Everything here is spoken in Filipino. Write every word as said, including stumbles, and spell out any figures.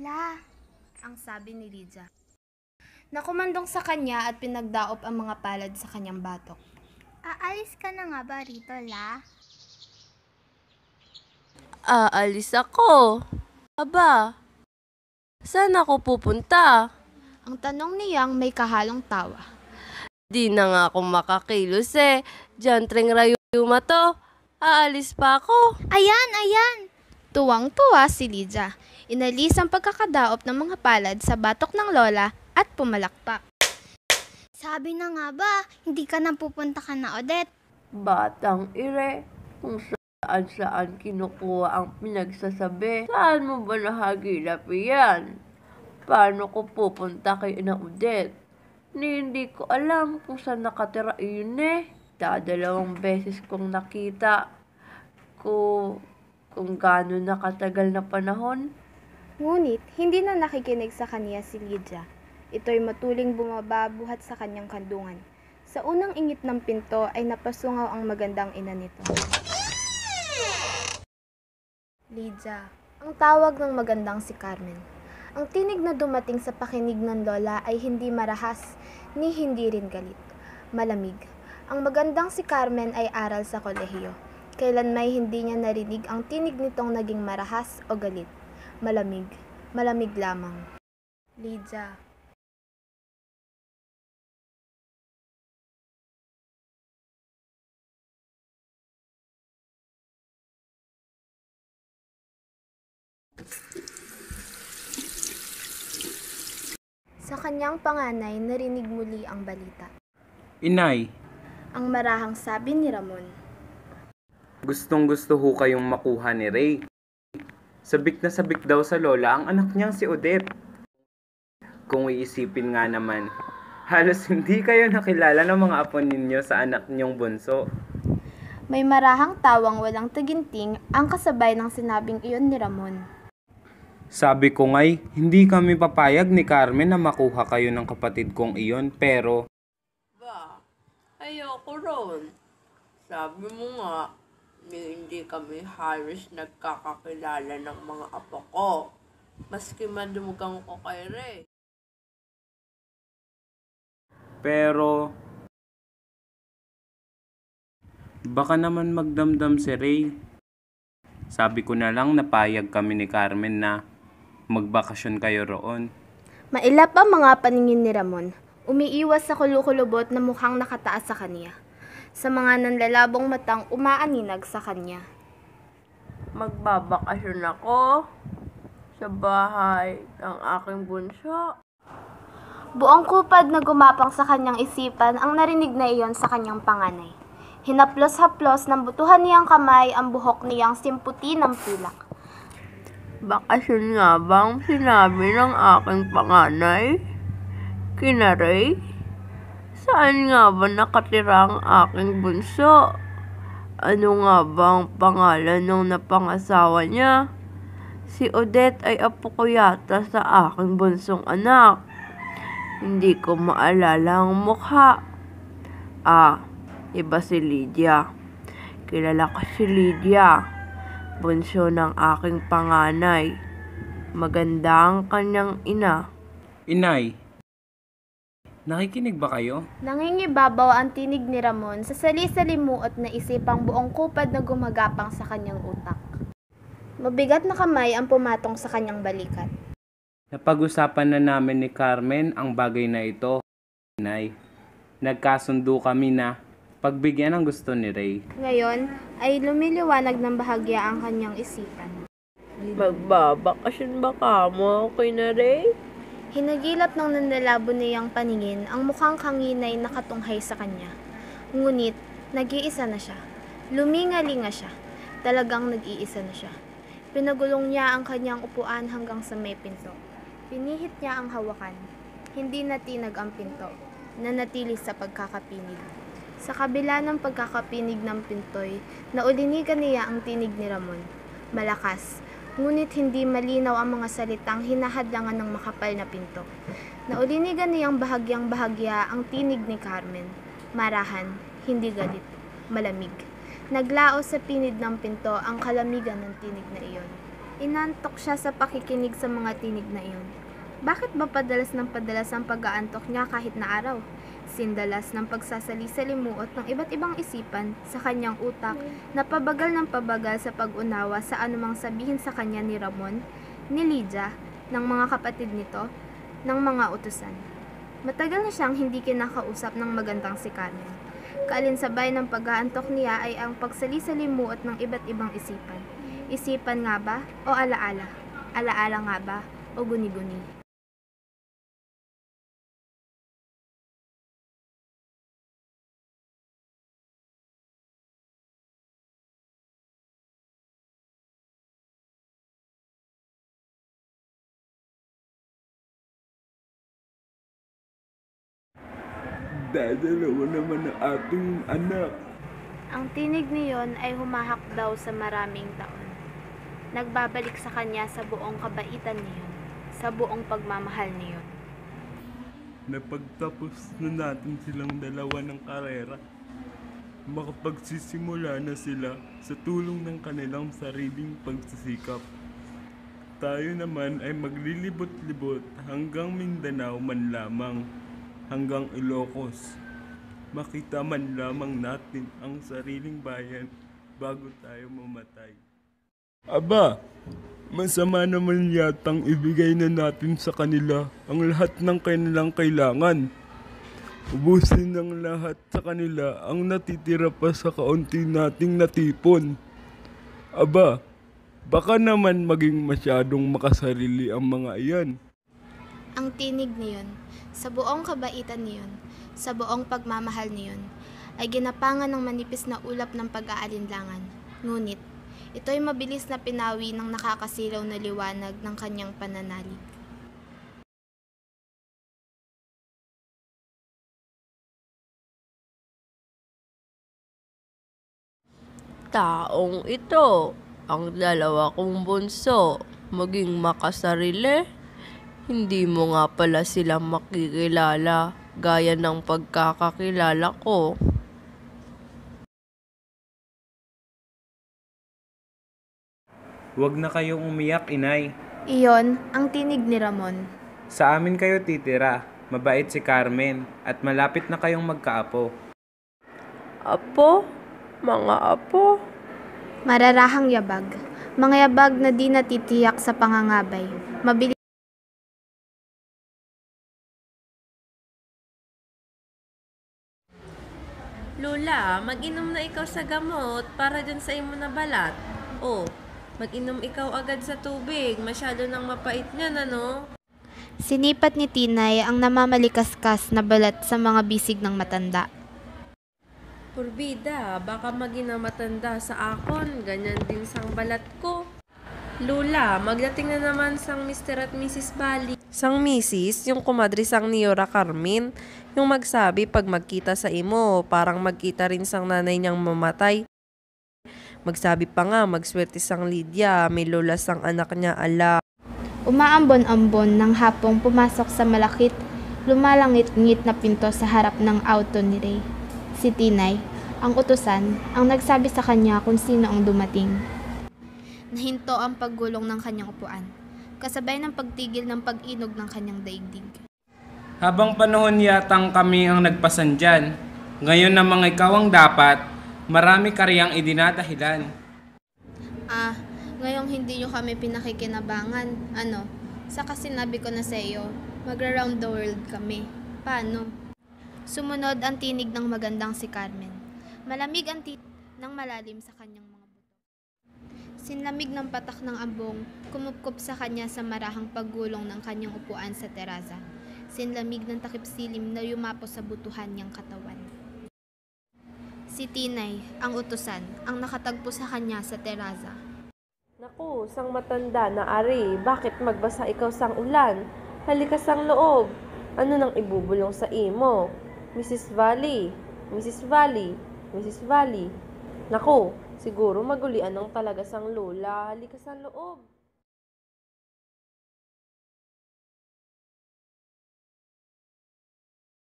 Lola. Ang sabi ni Lydia. Nakumandong sa kanya at pinagdaop ang mga palad sa kanyang batok. Aalis ka na nga ba rito, La? Aalis ako. Aba, saan ako pupunta? Ang tanong niyang may kahalong tawa. Di na nga ako makakilos eh. Diyan tring rayuma to. Aalis pa ako. Ayan, ayan! Tuwang-tuwa si Lydia. Inalis ang pagkakadaop ng mga palad sa batok ng lola at pumalakpak. Sabi na nga ba, hindi ka na pupunta ka na, Odette? Batang ire, kung saan saan kinukuha ang pinagsasabi. Saan mo ba nahagilap yan? Paano ko pupunta kay Ina Odette? Ni hindi ko alam kung saan nakatira iyon eh. Dadalawang beses kong nakita ko kung gaano nakatagal na panahon. Ngunit hindi na nakikinig sa kanya si Lydia. Ito'y matuling bumababuhat sa kanyang kandungan. Sa unang ingit ng pinto ay napasungaw ang magandang ina nito. Lydia, ang tawag ng magandang si Carmen. Ang tinig na dumating sa pakinig ng lola ay hindi marahas, ni hindi rin galit. Malamig. Ang magandang si Carmen ay aral sa kolehiyo. Kailan may hindi niya narinig ang tinig nitong naging marahas o galit. Malamig. Malamig lamang. Lydia. Sa kanyang panganay, narinig muli ang balita. Inay, Ang marahang sabi ni Ramon. gustong gusto ho kayong makuha ni Ray. Sabik na sabik daw sa lola ang anak niyang si Odette. Kung iisipin nga naman, halos hindi kayo nakilala ng mga apo ninyo sa anak niyong bunso. May marahang tawang walang taginting ang kasabay ng sinabing iyon ni Ramon. Sabi ko nga'y, hindi kami papayag ni Carmen na makuha kayo ng kapatid kong iyon, pero Ba, ayoko ron. Sabi mo nga, ni hindi kami halos nagkakakilala ng mga apo ko. Maski madumugang ko kay Ray. Pero baka naman magdamdam si Ray. Sabi ko na lang napayag kami ni Carmen na magbakasyon kayo roon. Mailap ang mga paningin ni Ramon. Umiiwas sa kulukulubot na mukhang nakataas sa kanya. Sa mga nanlalabong matang umaaninag sa kanya. Magbabakasyon ako sa bahay ng aking bunso. Buong kupad na gumapang sa kanyang isipan ang narinig na iyon sa kanyang panganay. Hinaplos-haplos ng butuhan niyang kamay ang buhok niyang simputi ng pilak. Bakasyon nga bang sinabi ng aking panganay? Kina Ray? Saan nga ba nakatira ang aking bunso? Ano nga bang pangalan ng napangasawa niya? Si Odette ay apo ko yata sa aking bunsong anak. Hindi ko maalala ang mukha. Ah, iba si Lydia. Kilala ko si Lydia. Bunso ng aking panganay. Maganda ang kanyang ina. Inay, nakikinig ba kayo? Nangingibabaw ang tinig ni Ramon sa sali-salimuot na isipang buong kupad na gumagapang sa kanyang utak. Mabigat na kamay ang pumatong sa kanyang balikat. Napag-usapan na namin ni Carmen ang bagay na ito, Inay. Nagkasundo kami na pagbigyan ang gusto ni Ray. Ngayon ay lumiliwanag ng bahagya ang kanyang isipan. Magbabakasyon ba ka mo kay na Ray? Hinagilap ng nanlalabo niyang paningin ang mukhang kanginay na katunghay sa kanya. Ngunit, nag-iisa na siya. Lumingalinga siya. Talagang nag-iisa na siya. Pinagulong niya ang kanyang upuan hanggang sa may pinto. Pinihit niya ang hawakan. Hindi natinag ang pinto. Nanatili sa pagkakapinig. Sa kabila ng pagkakapinig ng pintoy, naulinigan niya ang tinig ni Ramon. Malakas, ngunit hindi malinaw ang mga salitang hinahadlangan ng makapal na pinto. Naulinigan niyang bahagyang bahagya ang tinig ni Carmen. Marahan, hindi galit, malamig. Naglaos sa pinid ng pinto ang kalamigan ng tinig na iyon. Inantok siya sa pakikinig sa mga tinig na iyon. Bakit ba padalas ng padalas ang pag-aantok niya kahit na araw? Sindalas ng pagsasali-salimuot ng iba't ibang isipan sa kanyang utak na pabagal ng pabagal sa pag-unawa sa anumang sabihin sa kanya ni Ramon, ni Lydia, ng mga kapatid nito, ng mga utusan. Matagal na siyang hindi kinakausap ng magandang si Carmen. Kaalinsabay ng pag-aantok niya ay ang pagsali-salimuot ng iba't ibang isipan. Isipan nga ba o alaala? Alaala nga ba o guni-guni? Dadalawa naman ang ating anak. Ang tinig niyon ay humahak daw sa maraming taon. Nagbabalik sa kanya sa buong kabaitan niyon, sa buong pagmamahal niyon. Napagtapos na natin silang dalawa ng karera. Makapagsisimula na sila sa tulong ng kanilang sariling pagsisikap. Tayo naman ay maglilibot-libot hanggang Mindanao man lamang, hanggang Ilocos. Makita man lamang natin ang sariling bayan bago tayo mamatay. Aba, masama naman yatang ibigay na natin sa kanila ang lahat ng kanilang kailangan. Ubusin ng lahat sa kanila ang natitira pa sa kaunti nating natipon. Aba, baka naman maging masyadong makasarili ang mga iyan. Ang tinig niyon, sa buong kabaitan niyon, sa buong pagmamahal niyon, ay ginapangan ng manipis na ulap ng pag-aalinlangan. Ngunit, ito'y mabilis na pinawi ng nakakasilaw na liwanag ng kanyang pananalig. Taong ito, ang dalawa kong bunso, maging makasarili. Hindi mo nga pala sila makikilala gaya ng pagkakakilala ko. Huwag na kayong umiyak, inay. Iyon ang tinig ni Ramon. Sa amin kayo titira. Mabait si Carmen at malapit na kayong magkaapo. Apo? Mga apo? Mararahang yabag. Mga yabag na di natitiyak sa pangangabay. Mabilis Lola, mag-inom na ikaw sa gamot para dyan sa imo na balat. O, mag-inom ikaw agad sa tubig. Masyado nang mapait niyan, ano? Sinipat ni Tinay ang namamalikaskas na balat sa mga bisig ng matanda. Purbida, baka maging na matanda sa akon. Ganyan din sang balat ko. Lola, magdating na naman sang Mister at Missus Bali. Sang Missus, yung kumadri sang Niora Carmen. Yung magsabi pag magkita sa imo, parang magkita rin sang nanay niyang mamatay. Magsabi pa nga, magswerte sang Lydia, may lola sang anak niya, ala. Umaambon-ambon ng hapong pumasok sa malakit, lumalangit-ngit na pinto sa harap ng auto ni Ray. Si Tinay, ang utusan, ang nagsabi sa kanya kung sino ang dumating. Nahinto ang paggulong ng kanyang upuan, kasabay ng pagtigil ng pag-inog ng kanyang daigdig. Habang panahon yatang kami ang nagpasan dyan, ngayon na mga ikaw ang dapat, marami ka riyang idinadahilan. Ah, ngayong hindi nyo kami pinakikinabangan, ano, saka sinabi ko na sa iyo, magra-round the world kami. Paano? Sumunod ang tinig ng magandang si Carmen. Malamig ang tinig ng malalim sa kanyang mga buto. Sinlamig ng patak ng ambong, kumupkup sa kanya sa marahang paggulong ng kanyang upuan sa teraza. Sinlamig ng takip silim na yumapos sa butuhan niyang katawan. Si Tinay, ang utusan, ang nakatagpo sa kanya sa teraza. Naku, sang matanda na ari, bakit magbasa ikaw sang ulan? Halika sang loob. Ano nang ibubulong sa imo? Missus Valley, Missus Valley, Missus Valley. Naku, siguro magulian ng talaga sang lola. Halika sang loob.